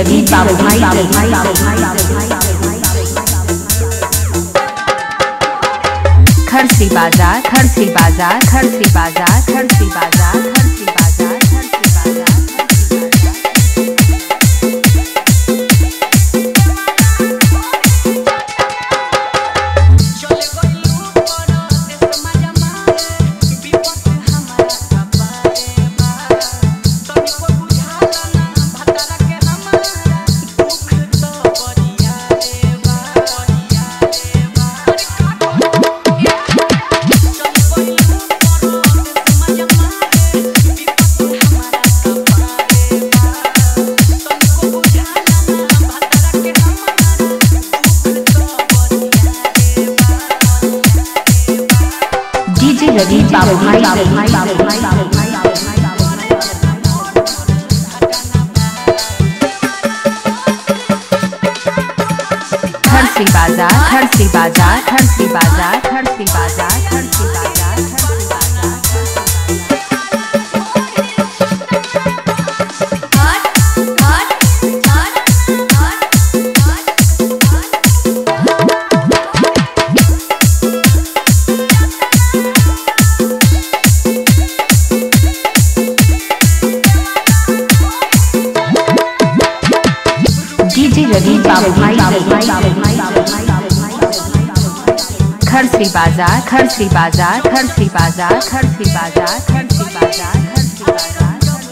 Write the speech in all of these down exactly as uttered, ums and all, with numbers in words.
रवि बाबू भाई बाबू भाई खरसी बाजार खरसी बाजार खरसी बाजार खरसी बाजार खरसी बाजार खरसी बाजार रवि बाबू भाई बाबू भाई बाबू भाई बाबू भाई खरसी बाजार खरसी बाजार खरसी बाजार खरसी बाजार खरसी बाजार खरसी बाजार रवि बाबू भाई बाबू भाई खरसी बाजार खरसी बाजार खरसी बाजार खरसी बाजार खरसी बाजार खरसी बाजार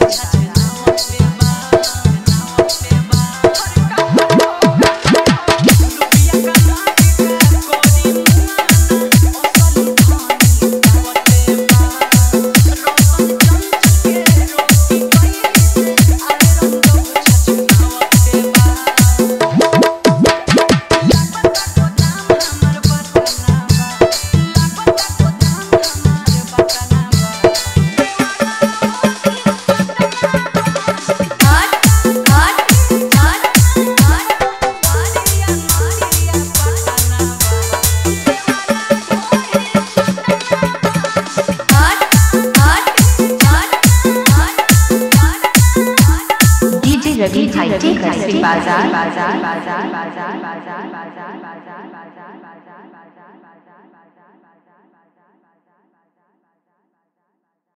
रवि भाई खरसी बाजार बाजार बाजार बाजार बाजार बाजार बाजार बाजार बाजार